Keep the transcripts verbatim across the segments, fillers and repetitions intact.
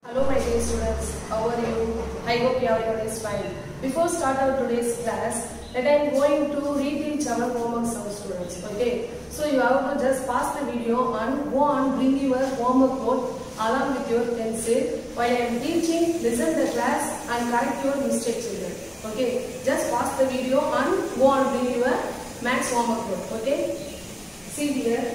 Hello my dear students, how are you? I hope you are always fine. Before start our today's class, that I am going to reteach our homework some students. Okay, so you have to just pause the video and go on bring your homework note along with your pencil. While I am teaching, listen the class and correct your mistakes children. Okay, just pause the video and go on bring your maths homework note. Okay, see here.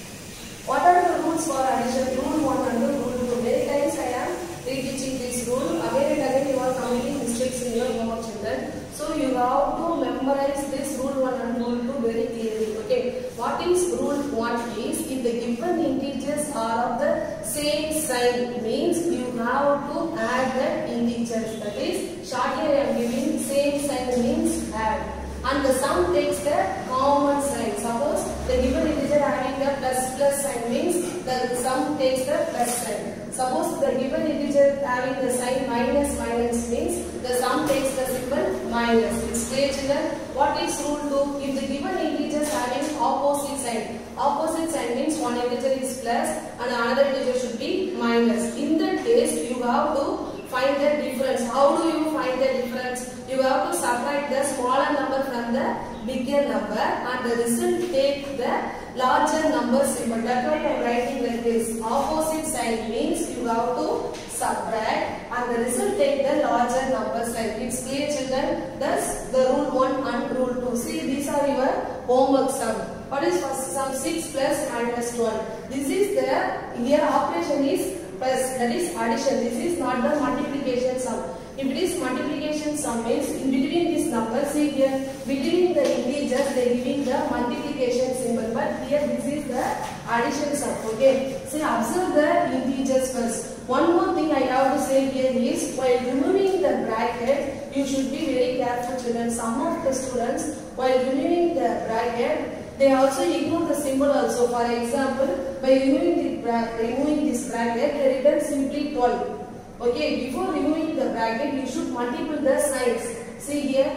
What are the rules for addition? Rule one and rule two. Many times I am reteaching this rule. Again and again you are committing mistakes in your homework children. So you have to memorize this rule one and rule two very clearly. Okay. What is rule one is, if the given integers are of the same sign, means you have to add the integers. That is, shortly I am giving same sign means add. And the sum takes the common sign. Suppose the given integer having the plus plus sign means the sum takes the plus sign. Suppose the given integer having the sign minus minus means the sum takes the symbol minus. It's clear children? What is rule two? If the given integer is having opposite sign. Opposite sign means one integer is plus and another integer should be minus. In that case, you have to find the difference. How do you find the difference? You have to subtract the smaller number from the bigger number and the result take the larger number symbol. That's why I am writing like this. Opposite sign means you have to subtract and the result take the larger number sign. It's clear children? Thus the rule one and rule two. See, these are your homework sum. What is first sum? six plus minus twelve. This is the, here operation is plus, that is addition. This is not the multiplication sum. If it is multiplication sum means in between this number, see here, between the integers they are giving the multiplication symbol, but here this is the addition sum. Okay, see, observe the integers first. One more thing I have to say here is, while removing the bracket, you should be very careful children. Some of the students, while removing the bracket, they also ignore the symbol also. For example, by removing, the removing this bracket, they return simply twelve. Okay, before removing the bracket, you should multiply the signs. See here,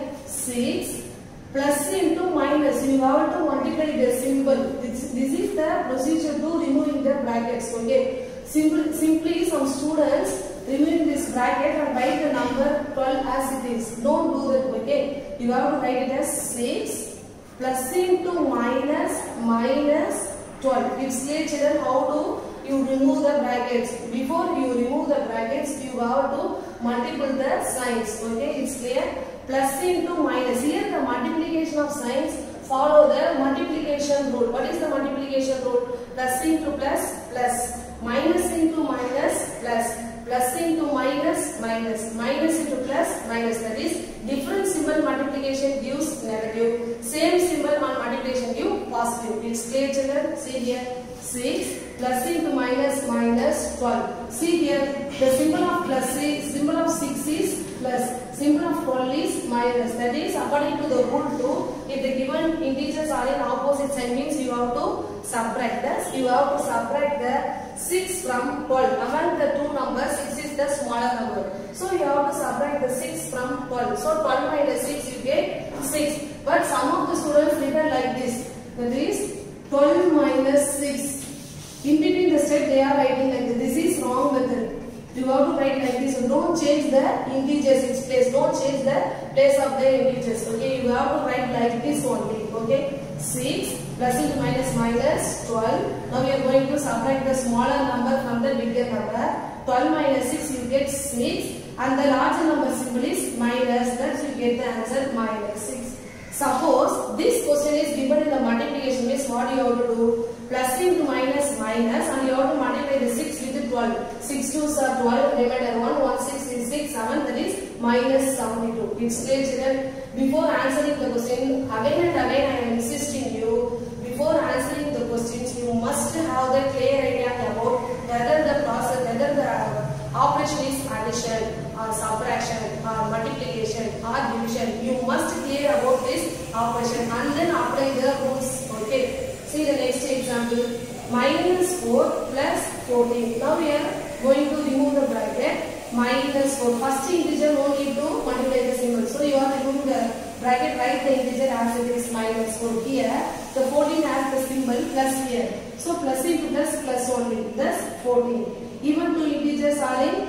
six plus into minus. You have to multiply the symbol. This, this is the procedure to removing the brackets. Okay, Simple, simply some students removing this bracket and write the number twelve as it is. Don't do that. Okay, you have to write it as six plus into minus minus twelve. It's clear children how to you remove the brackets. Before you remove the brackets, you have to multiply the signs. Okay, it's clear? Plus into minus. Here the multiplication of signs follow the multiplication rule. What is the multiplication rule? Plus into plus, plus. Minus into minus, plus. Plus into minus, minus. Minus into plus, minus. That is, different symbol multiplication gives negative. Same symbol on multiplication gives positive. It's clear children? See here. six plus into minus minus twelve. See here, the symbol of plus is, symbol of six is plus, symbol of twelve is minus. That is, according to the rule two, if the given integers are in opposite sign means you have to subtract this. You have to subtract the six from twelve. Among the two numbers, six is the smaller number. So you have to subtract the six from twelve. So twelve minus six, you get six. But some of the students written like this. That is twelve minus six. In between the step they are writing like this. This is wrong method. You have to write like this. So don't change the integers its place. Don't change the place of the integers. Okay, you have to write like this only. Okay, six plus into minus minus twelve. Now we are going to subtract the smaller number from the bigger number. twelve minus six, you get six, and the larger number symbol is minus. Thus you get the answer minus six. Suppose this question is given in the multiplication means what you have to do? Plus into minus minus, and you have to multiply the six with twelve. six twos are twelve, remainder one, one six is six, seven, that is minus seventy-two. It's clear children? Before answering the question, again and again I am insisting you, before answering the questions, you must have the clear idea about whether the process, whether the operation is addition or subtraction or multiplication or division. You must clear about this operation and then apply the rules. Okay. See the next example. Minus four plus fourteen. Now we are going to remove the bracket. Minus four. First integer no need to multiply the symbol. So you are removing the bracket, write the integer as it is minus four. Here the fourteen has the symbol plus here. So plus into plus plus only. Thus fourteen. Even two integers are in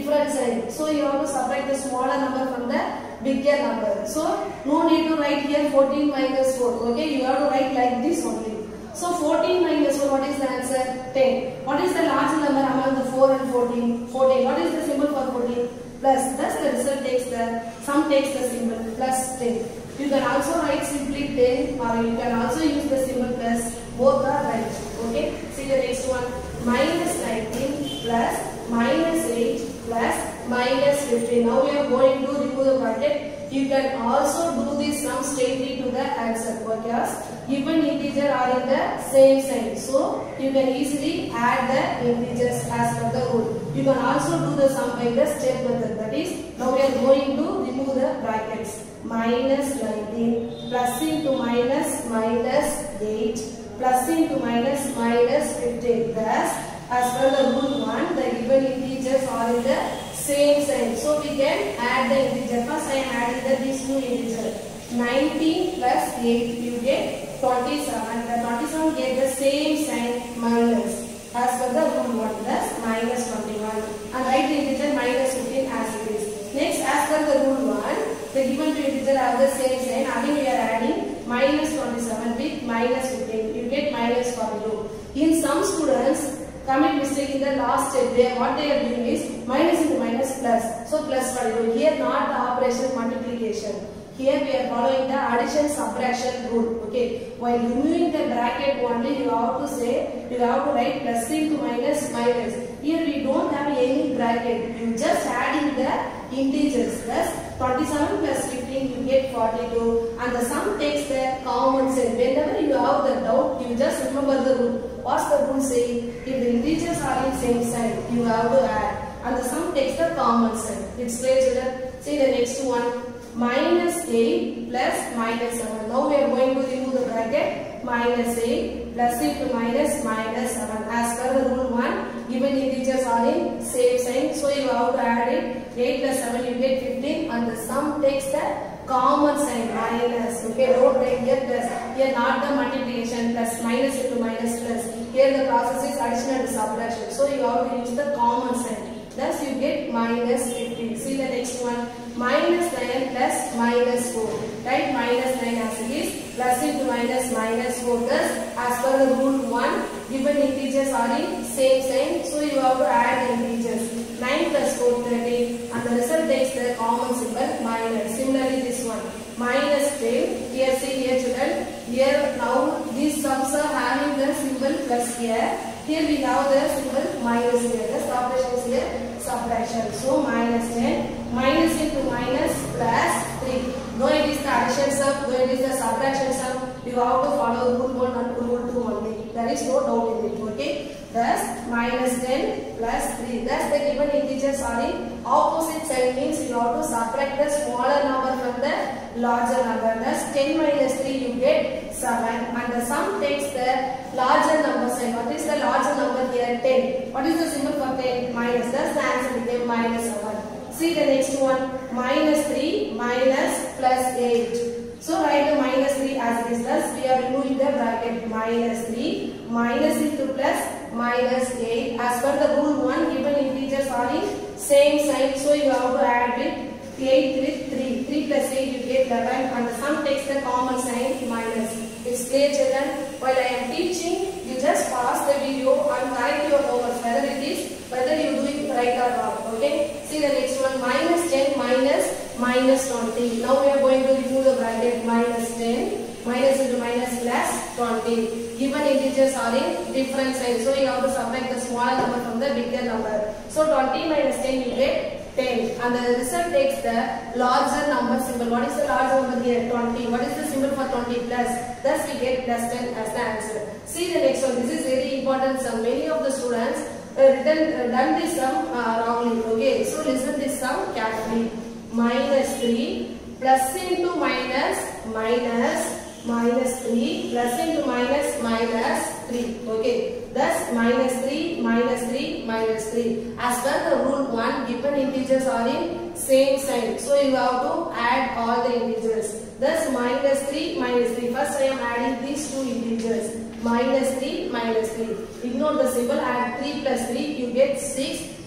different sign. So you have to subtract the smaller number from the bigger number. So no need to write here fourteen minus four. Okay, you have to write like this only. So fourteen minus four, what is the answer? ten. What is the large number among the four and fourteen? fourteen. What is the symbol for fourteen? Plus. Thus the result takes the sum takes the symbol plus ten. You can also write simply ten, or you can also use the symbol plus. Both are right. Okay. See the next one. Minus nineteen plus minus eight plus minus fifteen. Now we are going to remove the bracket. You can also do this sum straightly to the answer because given integer are in the same sign. So you can easily add the integers as per the rule. You can also do the sum by the step method. That is, now we are going to remove the brackets. Minus nineteen plus into minus minus eight plus into minus minus fifteen. Thus, as per the rule one, the given integers are in the same sign. So we can add the integer. First I am adding the these two integers. nineteen plus eight, you get twenty-seven. The twenty-seven get the same sign minus. As per the rule one, thus minus twenty-one. And write the integer minus fifteen as it is. Next, as per the rule one, the given two integers have the same sign. Again we are adding minus twenty-seven with minus fifteen. You get minus forty-two. In some students commit mistake in the last step. They, what they are doing is minus into minus plus. So plus forty-two. Here not the operation multiplication. Here we are following the addition subtraction rule. Okay. While removing the bracket only, you have to say, you have to write plus into minus minus. Here we don't have any bracket. You just adding the integers. Thus twenty-seven plus fifteen, you get forty-two. And the sum takes the common sign. Whenever you have the doubt, you just remember the rule. What's the rule saying? If the integers are in same sign, you have to add. And the sum takes the common sign. It's clear, children? See the next one. Minus eight plus minus seven. Now we are going to remove the bracket. Minus eight plus into minus minus seven. As per the rule one, given integers are in same sign. So you have to add it. eight plus seven, you get fifteen. And the sum takes the common sign minus. Okay, don't write here plus. Here not the multiplication plus minus into minus plus. Here the process is addition and subtraction. So you have to use the common sign. Thus you get minus fifteen. See the next one. Minus nine plus minus four. Right? Minus nine as it is. Plus into minus minus four. Thus as per the rule one, given integers are in same sign. So you have to add the integers. nine plus four, thirteen. And the result takes the common symbol minus. Similarly this one. Minus ten. Here see here children. Here now these sums are having the symbol plus here. Here we have the symbol minus here. The operation is here subtraction. So minus ten. Minus into minus plus three. No, it is the addition sum. No, it is the subtraction sum. You have to follow rule one and rule two only. There is no doubt in it. Okay. Thus minus ten plus three. Thus the given integers are in opposite sign, means you have to subtract the smaller number from the larger number. Thus ten minus three you get seven. And the sum takes the larger number sign. What is the larger number here? ten. What is the symbol for ten? Minus. Thus the answer became minus seven. See the next one. Minus three minus plus eight. So write the minus three as it is. Thus we are removing the bracket. Minus three minus into plus minus eight. As per the rule one, given integers are in same sign. So you have to add with eight with three. three plus eight you get eleven. And the sum takes the common sign minus. It's clear, children? While I am teaching, you just pause the video and correct your homework. Whether it is, whether you do it right or wrong. Okay? See the next one. Minus ten minus minus twenty. Now we are going to remove the bracket. Minus ten minus into minus plus twenty. Given integers are in different signs. So you have to subtract the smaller number from the bigger number. So twenty minus ten you get ten. And the result takes the larger number symbol. What is the larger number here? twenty. What is the symbol for twenty? Plus. Thus we get plus ten as the answer. See the next one. This is very important sum. Many of the students uh, written, uh, done this sum uh, wrongly. Okay. So listen this sum carefully. Minus three plus into minus minus minus three plus into minus minus three. Okay. Thus minus three minus three minus three. As per the rule one, given integers are in same sign. So you have to add all the integers. Thus minus three minus three. First I am adding these two integers. Minus three minus three. Ignore the symbol. Add three plus three. You get six.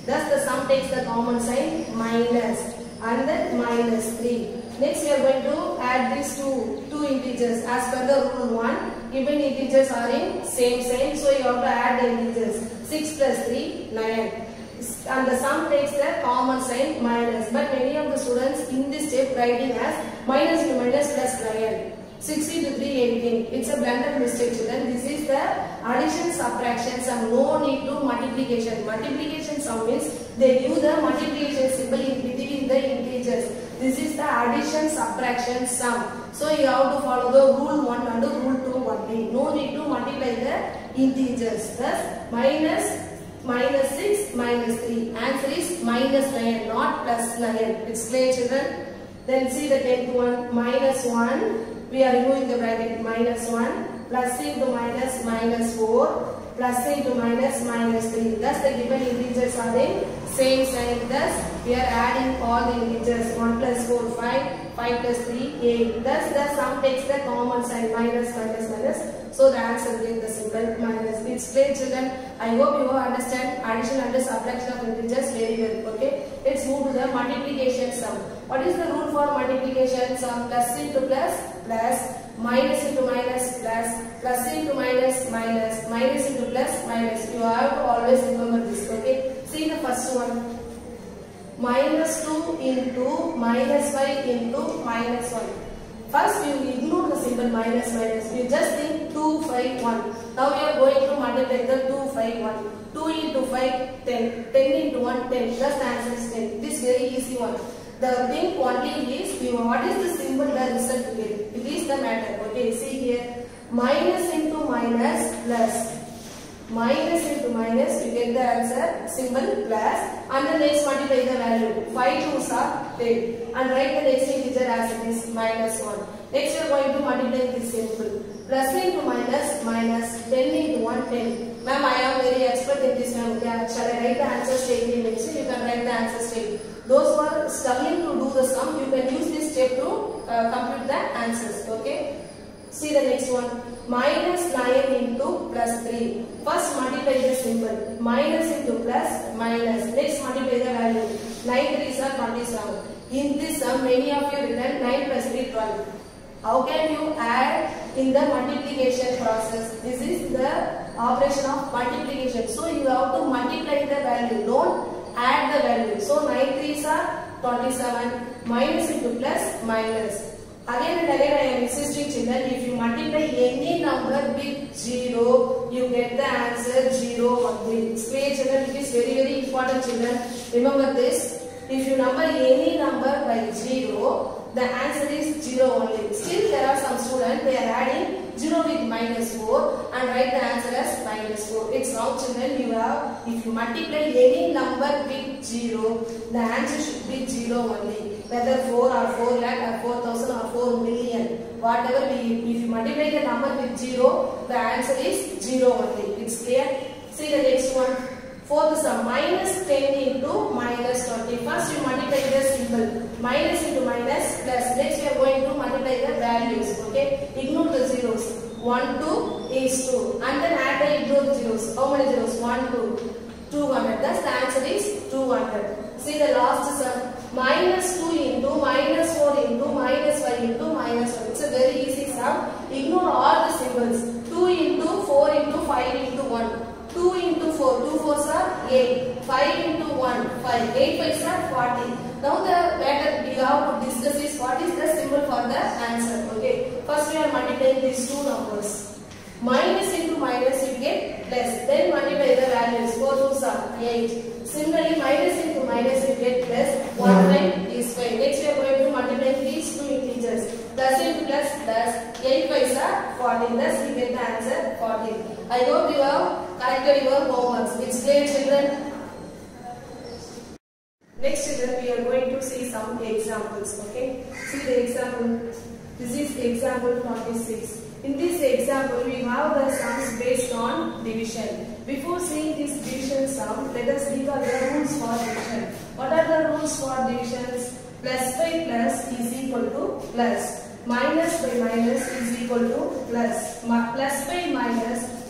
Thus the sum takes the common sign minus and then minus three. Next we are going to add these two, two integers as per the rule one. Given integers are in same sign, so you have to add the integers. six plus three, nine. And the sum takes the common sign minus. But many of the students in this step writing as minus to minus plus nine. sixty to three, eighteen. It's a blunder mistake, children. This is the addition subtraction sum. No need to multiplication. Multiplication sum means they use the multiplication symbol in between the integers. This is the addition subtraction sum. So you have to follow the rule one and the rule two only. No need to multiply the integers. Thus minus minus six minus three. Answer is minus nine, not plus nine. It's clear, children? Then see the tenth one. Minus one. We are removing the bracket. Minus one. Plus into minus minus four. Plus into minus minus three. Thus the given integers are in same sign. Thus we are adding all the integers. one plus four, five. five plus three, eight. Thus the sum takes the common sign minus minus minus. So the answer is the symbol minus. It's clear, children. I hope you understand addition and subtraction of integers very well. Okay. Let's move to the multiplication sum. What is the rule for multiplication sum? Plus into plus plus, minus into minus plus, plus into minus minus, minus into plus minus. You have to always remember this. Okay. See the first one. Minus two into minus five into minus one. First you ignore the symbol minus minus. You just think two, five, one. Now we are going to multiply the two, five, one. two into five, ten. ten into one, ten. Just the answer is ten. This is very easy one. The thing only is you what is the symbol the result to get. It is the matter. Okay, see here. Minus into minus plus. Minus into minus, you get the answer, symbol plus, and the next multiply the value. five twos are ten. And write the next integer as it is minus one. Next you are going to multiply this symbol. Plus into minus, minus, ten into one, ten. Ma'am, I am very expert in this one. Yeah, shall I write the answer straight in next? You can write the answer straight. Those who are struggling to do the sum, you can use this step to uh, compute the answers. Okay. See the next one. Minus nine into plus three. First multiply the symbol. Minus into plus, minus. Next multiply the value. nine threes are twenty-seven. In this sum, many of you written nine plus three, twelve. How can you add in the multiplication process? This is the operation of multiplication. So you have to multiply the value. Don't add the value. So nine threes are twenty-seven. Minus into plus, minus. Again and again I am insisting, children, if you multiply any number with zero, you get the answer zero only. It's clear, children. It is very very important, children. Remember this. If you number any number by zero, the answer is zero only. Still there are some students, they are adding zero with minus four and write the answer as minus four. It's wrong, children. You have, if you multiply any number with zero, the answer should be zero only. Whether four or four lakh or four thousand or four million, whatever we, if you multiply the number with zero, the answer is zero only. It's clear? See the next one. Fourth sum, minus ten into minus twenty. First you multiply the symbol. Minus into minus plus. Next we are going to multiply the values. Okay? Ignore the zeros. one, two is two. And then add the ignore the zeros. How many zeros? one, two. two hundred. Thus the answer is two hundred. See the last sum. Minus two into minus four into minus five into minus one. It's a very easy sum. Ignore all the symbols. two into four into five into one. two into four. two fours are eight. five into one. five. eight fives are forty. Now the matter we have to discuss is what is the symbol for the answer. Okay. First we are multiplying these two numbers. Minus into minus you get plus. Then multiply the values. four twos are eight. Similarly, minus into minus you get plus. one five is five. Next we are going to multiply these two integers. Plus into plus plus. eight fives are fourteen. Thus we get the answer fourteen. I hope you have corrected your homeworks. It's clear, children? Next, children, we are going to see some examples. Okay. See the example. This is example twenty-six. In this example, we have the sums based on division. Before seeing this division sum, let us recall the rules for division. What are the rules for divisions? Plus by plus is equal to plus. Minus by minus is equal to plus. Plus by minus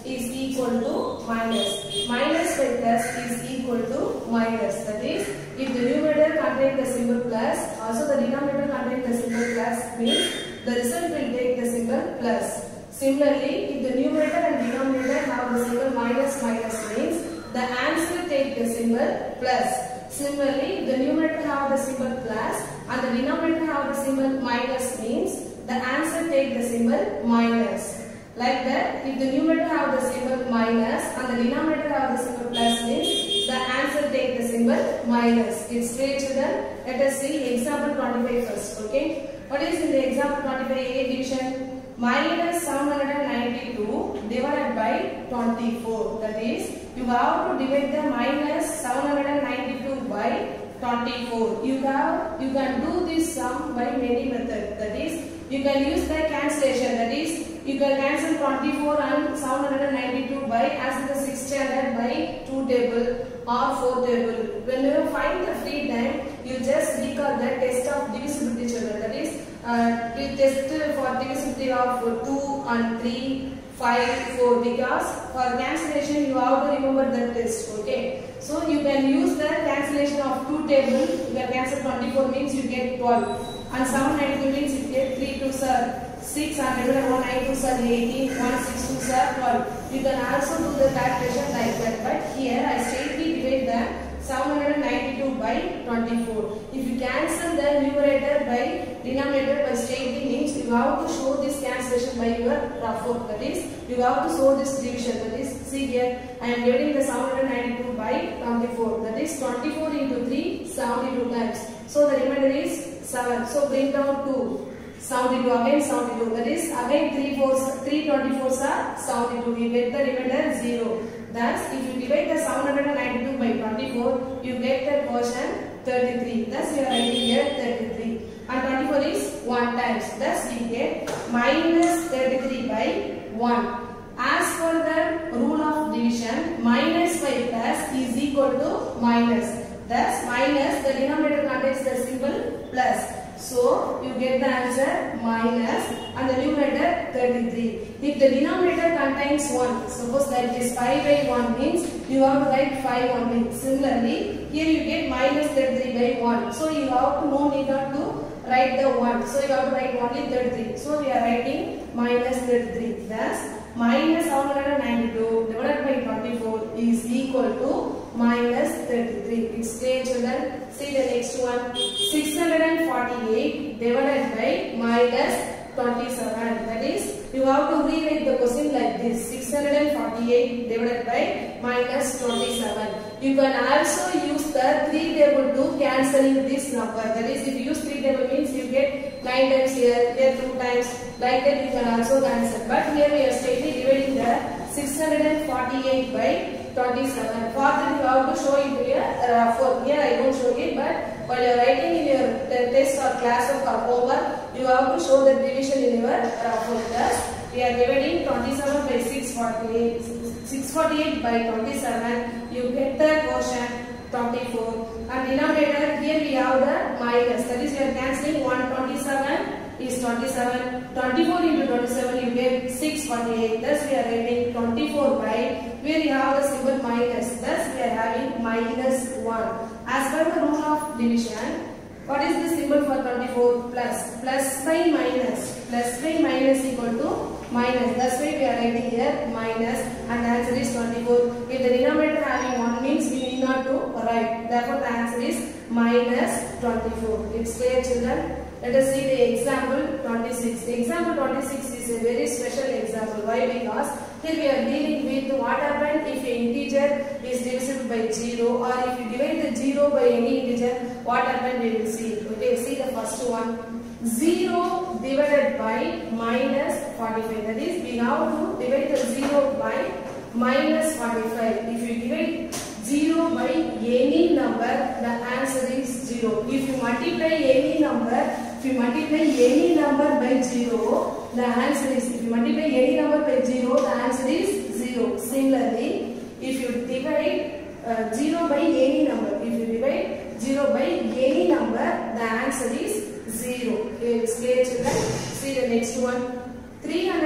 is equal to minus. Minus by plus is equal to minus. That is, if the numerator contains the symbol plus, also the denominator contains the symbol plus, means the result will take the symbol plus. Similarly, if the numerator and denominator have the symbol minus minus, means the answer take the symbol plus. Similarly, if the numerator have the symbol plus and the denominator have the symbol minus, means the answer take the symbol minus. Like that, if the numerator have the symbol minus and the denominator have the symbol plus, means the answer take the symbol minus. It's clear, children? Let us see example twenty-five first. Okay, what is in the example twenty-five A division? Minus seven hundred ninety-two divided by twenty-four. That is, you have to divide the minus seven hundred ninety-two by twenty-four. You have you can do this sum by many methods. That is, you can use the cancellation. That is, you can cancel twenty-four and seven hundred ninety-two by as the six standard by two table or four table. When you find the free time, you just recall the test of divisibility, children. That is, uh, you test for divisibility of two and three, five, four, because for cancellation you have to remember the test. Okay, so you can use the cancellation of two table. You can cancel twenty-four, means you get twelve, and seven hundred ninety-two means you get three twos are six, and one ninety-two are eighteen, one sixty-two are twelve. You can also do the calculation like that, but here I straightly divide the seven hundred ninety-two by twenty-four. If you cancel the numerator by denominator by straightly, means you have to show this cancellation by your rough work. That is, you have to show this division. That is, see here, I am dividing the seven hundred ninety-two by twenty-four. That is seventy-four into three, seventy-two times. So the remainder is seven. So bring down two. seventy-two, again seventy-two. That is, again three fours, three twenty-fours are seventy-two. You get the remainder zero. Thus, if you divide the seven hundred ninety-two by twenty-four, you get the quotient thirty-three. Thus, you are writing here thirty-three. And twenty-four is one times. Thus, we get minus thirty-three by one. As for the rule of division, minus by plus is equal to minus. Thus, minus, the denominator contains the symbol plus. So, you get the answer minus and the numerator thirty-three. If the denominator contains one, suppose that it is five by one, means you have to write five only. Similarly, here you get minus thirty-three by one. So, you have to no need not to write the one. So, you have to write only thirty-three. So, we are writing minus thirty-three. Thus, minus seven hundred ninety-two divided by twenty-four is equal to minus thirty-three. It's clear, children? See the next one. six hundred forty-eight divided by minus twenty-seven. That is, you have to rewrite the question like this. six hundred forty-eight divided by minus twenty-seven. You can also use the three table to cancelling this number. That is, if you use three table, means you get nine times here, here two times. Like that you can also cancel. But here we are straightly dividing the six hundred forty-eight by twenty-seven. For that you have to show it here. Uh, for here I don't show it, but while you are writing in your test or class or homework, you have to show the division in your uh, thus we are dividing twenty-seven by six forty-eight. six forty-eight by twenty-seven. You get the quotient twenty-four. And denominator, here we have the minus. That is, we are cancelling one twenty-seven is twenty-seven. twenty-four into twenty-seven, you get six forty-eight. Thus, we are writing twenty-four by, where you have the symbol minus. Thus, we are having minus one. As per the rule of division, what is the symbol for twenty-four? Plus. Plus by minus. Plus by minus equal to minus. That's why we are writing here minus, and the answer is twenty-four. If the denominator having one, means we need not to write. Therefore, the answer is minus twenty-four. It's clear, children? Let us see the example twenty-six. The example twenty-six is a very special example. Why? Because here we are dealing with what happens if an integer is divisible by zero, or if you divide the zero by any integer, what happens we will see. Okay, see the first one. zero divided by minus forty-five. That is, we have to divide the zero by minus forty-five. If you divide zero by any number, the answer is zero. If you multiply any number, if you multiply any number by zero, the answer is, if you multiply any number by zero, the answer is zero. Similarly, if you divide uh, zero by any number, if you divide zero by any number, the answer is zero. It's clear, children? See the next one. three hundred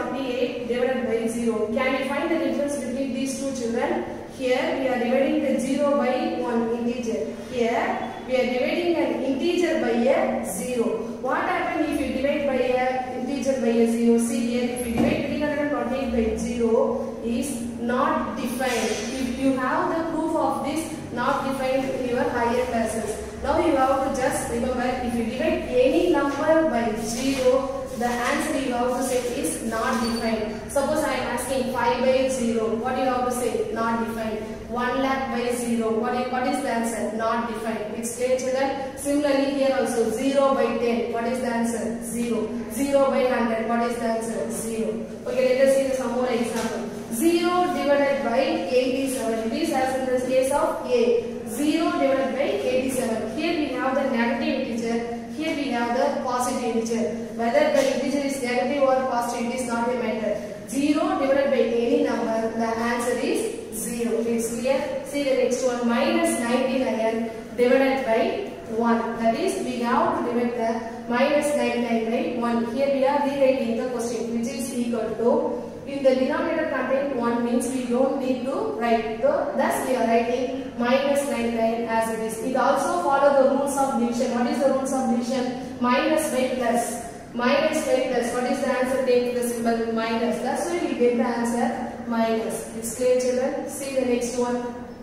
forty-eight divided by zero. Can you find the difference between these two children? Here we are dividing the zero by one integer. Here we are dividing an integer by a zero. What happens if you divide by a integer by a zero? See here, if you divide three hundred forty-eight by zero is not defined. If you have the proof of this not defined in your higher classes. Now you have to just remember, if you divide any number by zero, the answer you have to say is not defined. Suppose I am asking five by zero. What you have to say? Not defined. one lakh by zero. What is, what is the answer? Not defined. It's clear, children? Similarly here also zero by ten. What is the answer? zero. zero by one hundred. What is the answer? zero. Okay, let us see some more example. zero divided by eighty-seven. This as in the case of A. zero divided by eighty-seven. Here we have the negative integer. Here we have the positive integer. Whether the integer is negative or positive, it is not a matter. zero divided by any number, the answer is zero. It's clear? See the next one. Minus ninety-nine divided by one. That is, we have to divide the minus ninety-nine by one. Here we are rewriting the question, which is equal to, in the denominator contain one means we don't need to write. So, thus we are writing minus ninety-nine as it is. It also follow the rules of division. What is the rules of division? Minus by plus. Minus by plus. What is the answer? Take the symbol minus. That's why we get the answer minus. It's clear, children? See the next one.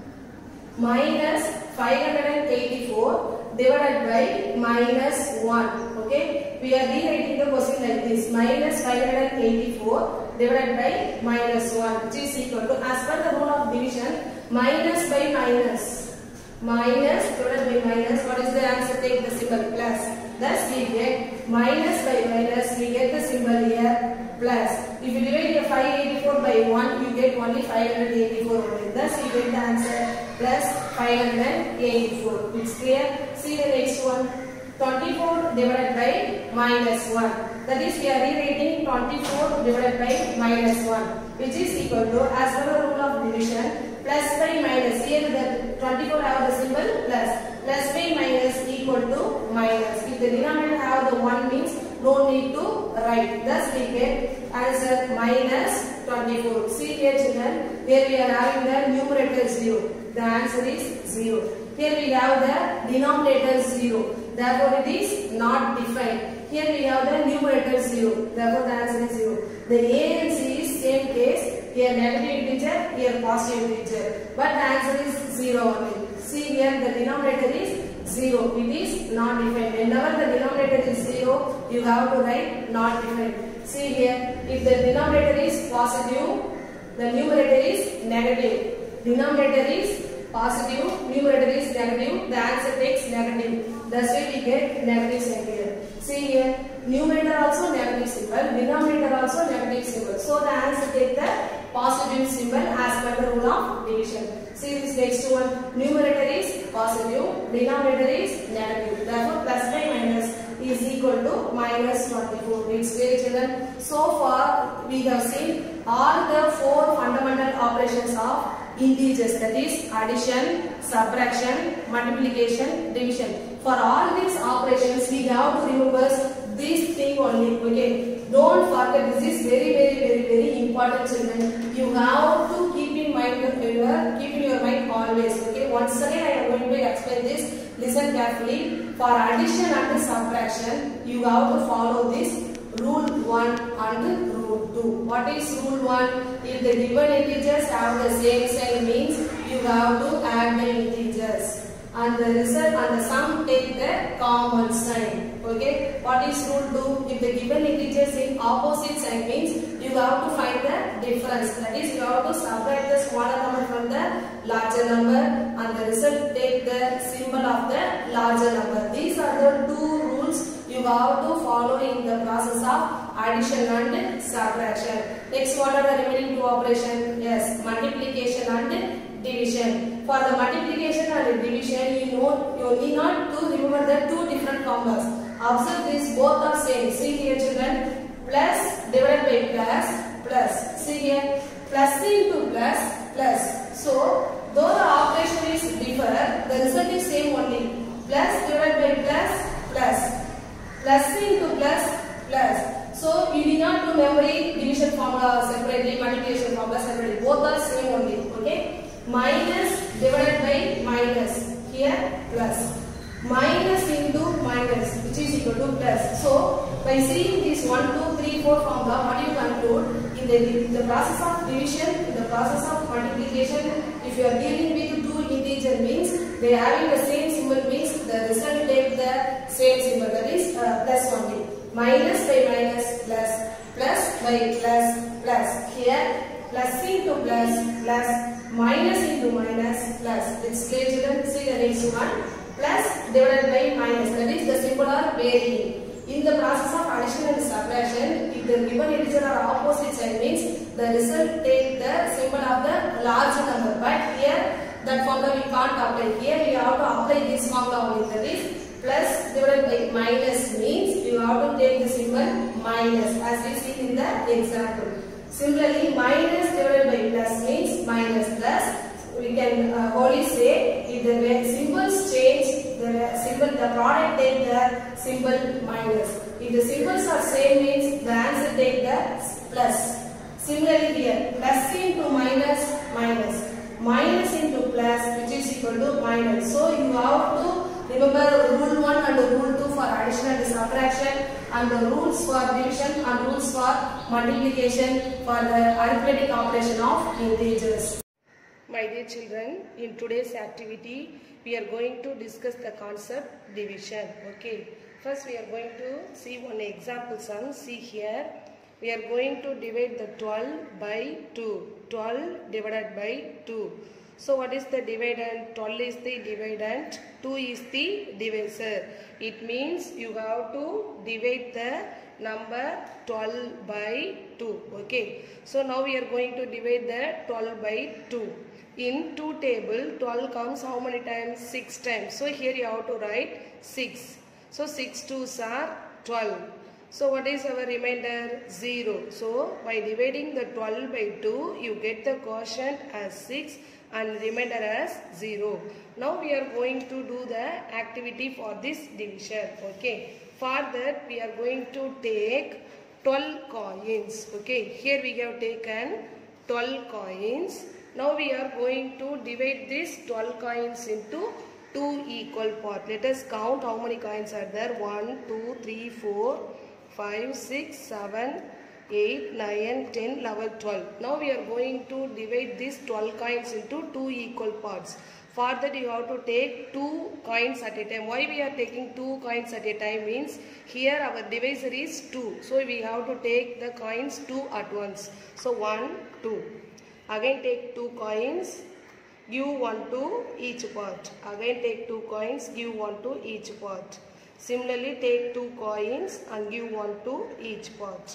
Minus five hundred eighty-four divided by minus one. Okay, we are rewriting the question like this. Minus five hundred eighty-four divided by minus one, which is equal to, as per the rule of division, minus by minus. Minus divided by minus. What is the answer? Take the symbol plus. Thus we get minus by minus. We get the symbol here plus. If you divide your five hundred eighty-four by one, you get only five hundred eighty-four only. Thus you get the answer plus five hundred eighty-four. It's clear? See the next one. twenty-four divided by minus one. That is, we are rewriting twenty-four divided by minus one, which is equal to, as per the rule of division, plus by minus. Here the twenty-four have the symbol plus. Plus by minus equal to minus. If the denominator have the one means no need to write. Thus we get answer minus twenty-four. See here, children. Here we are having the numerator zero. The answer is zero. Here we have the denominator zero. Therefore it is not defined. Here we have the numerator zero. Therefore the answer is zero. The A and C is same case. Here negative integer, here positive integer. But the answer is zero only. See here the denominator is zero. It is not defined. Whenever the denominator is zero, you have to write not defined. See here, if the denominator is positive, the numerator is negative. Denominator is positive, numerator is negative, the answer takes negative. That's why we get negative sign here. See here, numerator also negative symbol, denominator also negative symbol. So the answer takes the positive symbol as per the rule of division. See this next one, numerator is positive, denominator is negative. Therefore plus by minus is equal to minus twenty-four. It's clear, children? So far we have seen all the four fundamental operations of integers, that is addition, subtraction, multiplication, division. For all these operations we have to remember this thing only. Okay, don't forget, this is very very very very important, children. You have to keep in mind, your, keep in your mind always. Okay, once again I am going to explain this. Listen carefully. For addition and subtraction you have to follow this rule one and rule two. What is rule one? If the given integers have the same sign means you have to add the integers, and the result and the sum take the common sign. Okay. What is rule two? If the given integers in opposite sign means you have to find the difference. That is, you have to subtract the smaller number from the larger number, and the result take the symbol of the larger number. These are the two rules you have to follow in the process of addition and subtraction. Next, what are the remaining two operations? Yes, multiplication and division. For the multiplication and division, you know you need not to remember the two different numbers. Observe this, both are same. See here, children, plus divided by plus, plus. See here, plus into plus, plus. So though the operation is different, the result is same only. Plus divided by plus, plus. Plus into plus, plus. So you need not do memory division formula separately, multiplication formula separately. Both are same only. Okay. Minus divided by minus. Here plus. Minus into minus, which is equal to plus. So by seeing this one, two, three, four formula, what do you conclude? In the, in the process of division, in the process of multiplication, if you are dealing with two integer means they are having the same symbol means the result take the same symbol, that is uh, plus only. Minus by minus plus, plus by plus plus. Here plus into plus plus, minus into minus plus. It's clear children. See the next one. Plus divided by minus, that is the symbol are varying. In the process of addition and subtraction, if the given integer are opposite sign means the result take the symbol of the large number. But here that formula we can't apply. Here we have to apply this formula only, that is plus divided by minus means you have to take the symbol minus as we see in the example. Similarly, minus divided by plus means minus plus. We can uh, wholly say if the symbols change, the symbol, the product take the symbol minus. If the symbols are same means the answer take the plus. Similarly here, plus into minus, minus. Minus into plus, which is equal to minus. So you have to remember rule one and rule two for addition and subtraction, and the rules for division and rules for multiplication for the arithmetic operation of integers. My dear children, in today's activity, we are going to discuss the concept division. Okay. First, we are going to see one example sum. See here, we are going to divide the twelve by two. twelve divided by two. So, what is the dividend? twelve is the dividend, two is the divisor. It means you have to divide the number twelve by two. Okay. So, now we are going to divide the twelve by two. In two table, twelve comes how many times? six times. So here you have to write six. So six twos are twelve. So what is our remainder? zero. So by dividing the twelve by two, you get the quotient as six and remainder as zero. Now we are going to do the activity for this division. Okay. For that we are going to take twelve coins. Okay. Here we have taken twelve coins. Now we are going to divide this twelve coins into two equal parts. Let us count how many coins are there. one, two, three, four, five, six, seven, eight, nine, ten, eleven, twelve. Now we are going to divide these twelve coins into two equal parts. For that you have to take two coins at a time. Why we are taking two coins at a time means here our divisor is two. So we have to take the coins two at once. So one, two. Again take two coins, give one to each part. Again take two coins, give one to each part. Similarly take two coins and give one to each part.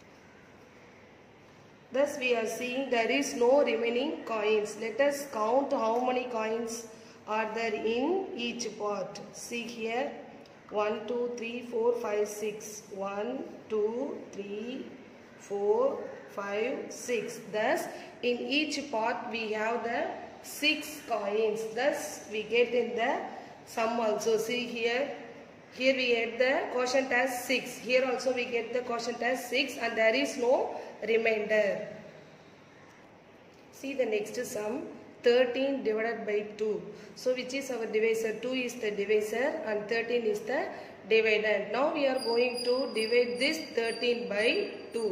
Thus we are seeing there is no remaining coins. Let us count how many coins are there in each part. See here, one, two, three, four, five, six. one, two, three, four, five, six. Thus in each part we have the six coins. Thus we get in the sum also. See here, here we get the quotient as six. Here also we get the quotient as six and there is no remainder. See the next sum, thirteen divided by two. So which is our divisor? two is the divisor and thirteen is the dividend. Now we are going to divide this thirteen by two.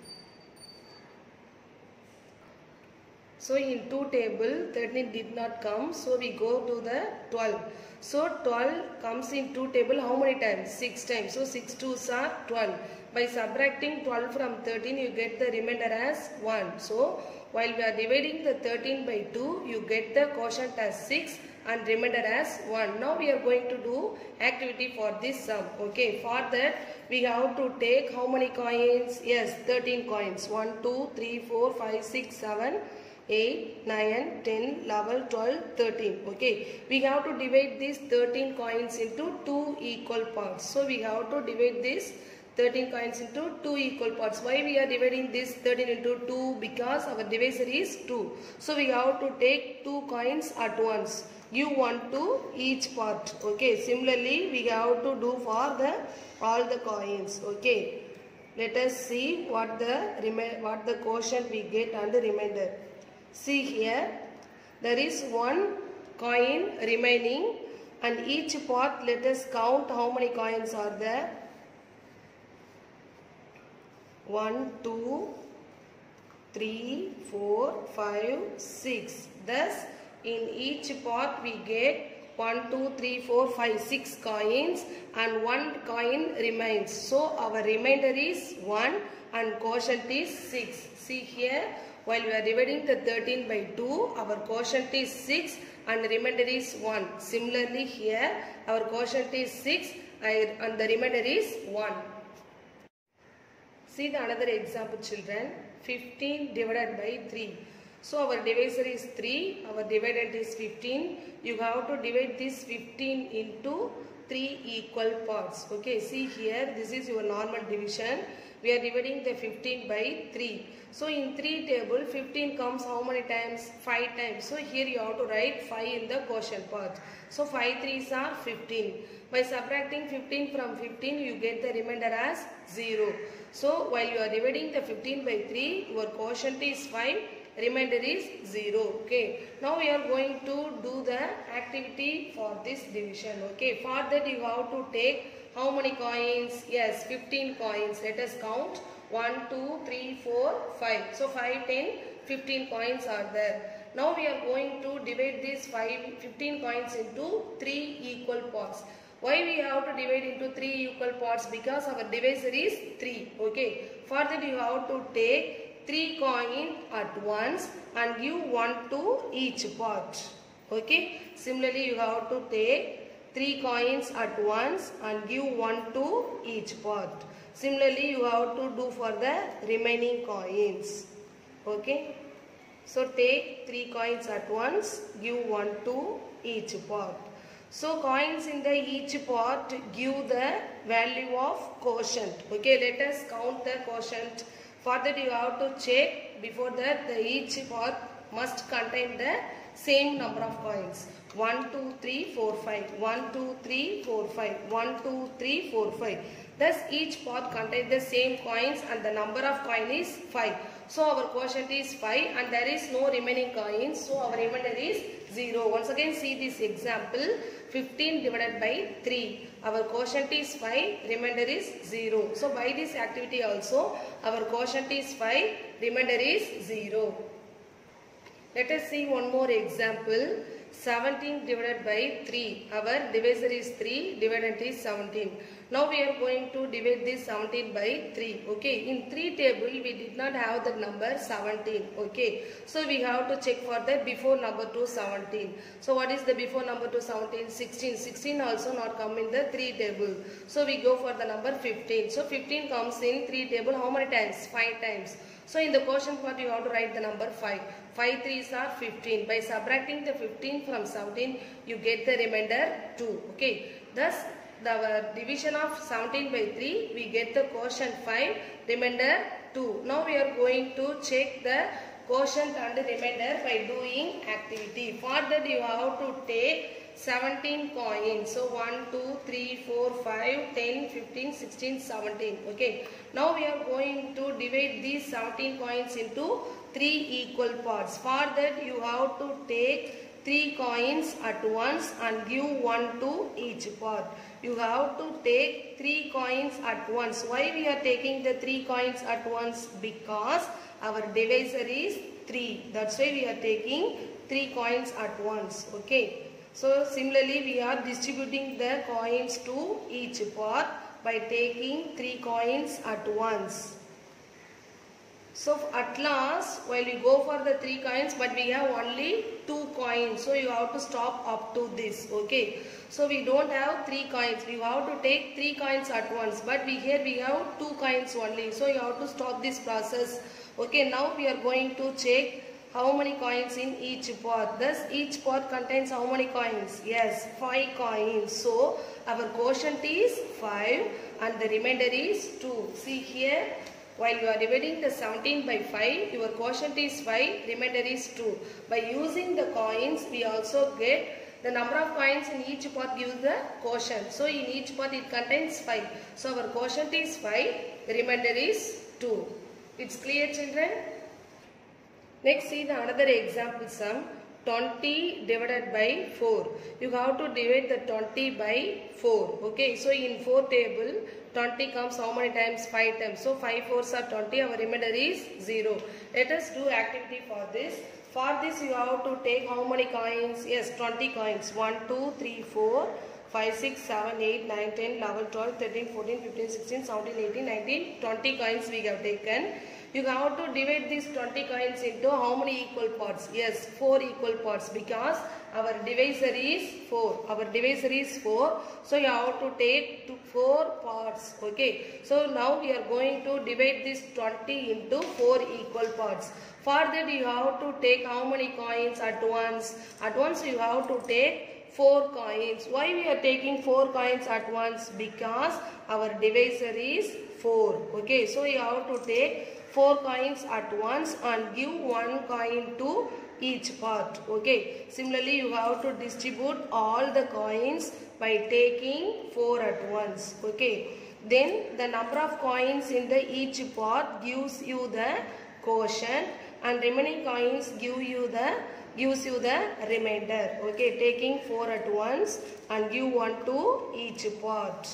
So in two table, thirteen did not come. So we go to the twelve. So twelve comes in two table how many times? six times. So six twos are twelve. By subtracting twelve from thirteen, you get the remainder as one. So while we are dividing the thirteen by two, you get the quotient as six and remainder as one. Now we are going to do activity for this sum. Okay, for that we have to take how many coins? Yes, thirteen coins. one, two, three, four, five, six, seven, eight, nine, ten, eleven, twelve, thirteen. Okay, we have to divide these thirteen coins into two equal parts. So we have to divide this thirteen coins into two equal parts. Why we are dividing this thirteen into two? Because our divisor is two. So we have to take two coins at once. Give one to each part. Okay, similarly we have to do for the all the coins. Okay, let us see what the what the quotient we get and the remainder. See here, there is one coin remaining, and each part let us count how many coins are there. one, two, three, four, five, six. Thus, in each pot we get one, two, three, four, five, six coins, and one coin remains. So, our remainder is one and quotient is six. See here, while we are dividing the thirteen by two, our quotient is six and remainder is one. Similarly here, our quotient is six and the remainder is one. See the another example, children. fifteen divided by three. So our divisor is three, our dividend is fifteen. You have to divide this fifteen into three equal parts. Okay, see here, this is your normal division. We are dividing the fifteen by three. So in three table, fifteen comes how many times? five times. So here you have to write five in the quotient part. So five threes are fifteen. By subtracting fifteen from fifteen, you get the remainder as zero. So while you are dividing the fifteen by three, your quotient is five, remainder is zero. Okay, now we are going to do the activity for this division. Okay, for that you have to take how many coins? Yes, fifteen coins. Let us count. one, two, three, four, five. So five, ten, fifteen coins are there. Now we are going to divide these five, fifteen coins into three equal parts. Why we have to divide into three equal parts? Because our divisor is three. Okay, for that you have to take three coins at once and give one to each part. Okay, similarly you have to take three coins at once and give one to each part. Similarly you have to do for the remaining coins. Okay, so take three coins at once, give one to each part. So coins in the each part give the value of quotient. Okay, let us count the quotient. For that you have to check before that the each part must contain the same number of coins. one, two, three, four, five. one, two, three, four, five. one, two, three, four, five. Thus each part contains the same coins and the number of coin is five. So our quotient is five and there is no remaining coins. So our remainder is zero. Once again see this example. fifteen divided by three. Our quotient is five, remainder is zero. So by this activity also our quotient is five, remainder is zero. Let us see one more example. seventeen divided by three. Our divisor is three, dividend is seventeen. Now we are going to divide this seventeen by three. Okay, in three table we did not have the number seventeen. Okay, so we have to check for the before number to seventeen. So what is the before number to seventeen? sixteen. sixteen also not come in the three table. So we go for the number fifteen. So fifteen comes in three table how many times? five times. So in the quotient part you have to write the number five. five threes are fifteen. By subtracting the fifteen from seventeen, you get the remainder two. Okay, thus the division of seventeen by three, we get the quotient five, remainder two. Now we are going to check the quotient and the remainder by doing activity. For that you have to take seventeen coins. So one, two, three, four, five, ten, fifteen, sixteen, seventeen. Okay. Now we are going to divide these seventeen coins into three equal parts. For that you have to take three coins at once and give one to each part. You have to take three coins at once. Why we are taking the three coins at once? Because our divisor is three. That's why we are taking three coins at once. Okay. So similarly we are distributing the coins to each part by taking three coins at once. So at last, while we go for the three coins, but we have only two coins. So you have to stop up to this. Okay. So we don't have three coins. We have to take three coins at once. But we here we have two coins only. So you have to stop this process. Okay. Now we are going to check how many coins in each pot. Thus each pot contains how many coins? Yes, five coins. So our quotient is five and the remainder is two. See here. While you are dividing the seventeen by five, your quotient is five, remainder is two. By using the coins, we also get The number of coins in each pot gives the quotient. So in each pot it contains five. So our quotient is five. The remainder is two. It's clear, children? Next, see the another example sum. twenty divided by four. You have to divide the twenty by four. Okay. So in four table, twenty comes how many times? five times. So five fours are twenty. Our remainder is zero. Let us do activity for this. For this you have to take how many coins? Yes, twenty coins. one, two, three, four, five, six, seven, eight, nine, ten, eleven, twelve, thirteen, fourteen, fifteen, sixteen, seventeen, eighteen, nineteen, twenty coins we have taken. You have to divide these twenty coins into how many equal parts? Yes, four equal parts, because our divisor is four. Our divisor is four. So you have to take two, four parts. Okay. So now we are going to divide this twenty into four equal parts. For that you have to take how many coins at once? At once you have to take four coins. Why we are taking four coins at once? Because our divisor is four. Okay. So you have to take four coins at once and give one coin to each part. Okay. Similarly, you have to distribute all the coins by taking four at once. Okay. Then the number of coins in the each part gives you the quotient, and remaining coins give you the gives you the remainder. Okay. Taking four at once and give one to each part.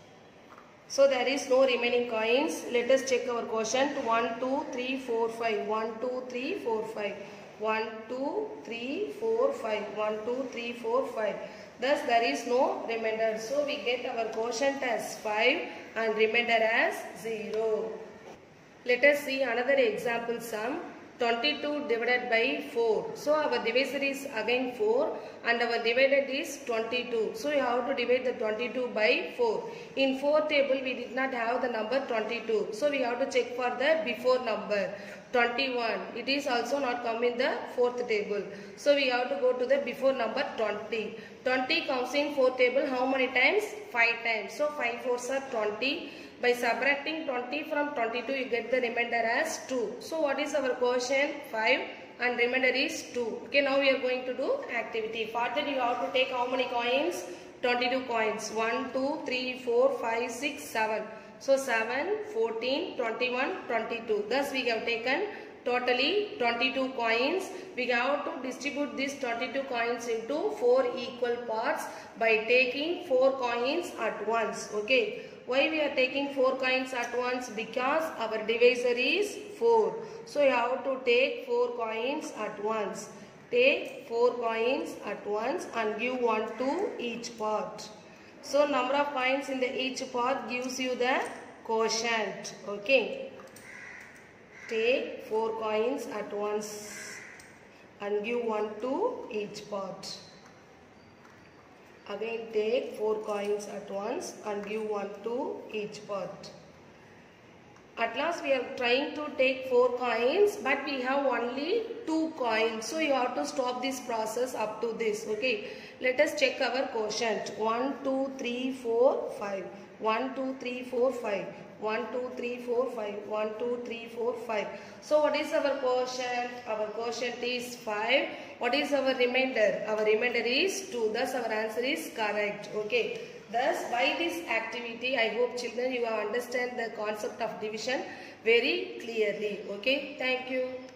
So there is no remaining coins. Let us check our quotient. one, two, three, four, five. one, two, three, four, five. one, two, three, four, five. one, two, three, four, five. Thus there is no remainder. So we get our quotient as five and remainder as zero. Let us see another example sum. twenty-two divided by four. So our divisor is again four and our dividend is twenty-two. So you have to divide the twenty-two by four. In four table we did not have the number twenty-two. So we have to check for the before number. twenty-one. It is also not come in the fourth table. So we have to go to the before number twenty. twenty comes in fourth table how many times? five times. So five fours are twenty. By subtracting twenty from twenty-two, you get the remainder as two. So what is our quotient? five and remainder is two. Okay, now we are going to do activity. For that you have to take how many coins? twenty-two coins. one, two, three, four, five, six, seven. So seven, fourteen, twenty-one, twenty-two. Thus we have taken totally twenty-two coins. We have to distribute these twenty-two coins into four equal parts by taking four coins at once. Okay. Why we are taking four coins at once? Because our divisor is four. So you have to take four coins at once. Take four coins at once and give one to each part. So number of coins in the each part gives you the quotient. Okay. Take four coins at once and give one to each part. Again take four coins at once and give one to each part. At last we are trying to take four coins, but we have only two coins. So you have to stop this process up to this. Okay. Let us check our quotient. one, two, three, four, five. one, two, three, four, five. one, two, three, four, five. one, two, three, four, five. So what is our quotient? Our quotient is five. What is our remainder? Our remainder is two. Thus our answer is correct. Okay. Thus by this activity, I hope children you have understand the concept of division very clearly. Okay. Thank you.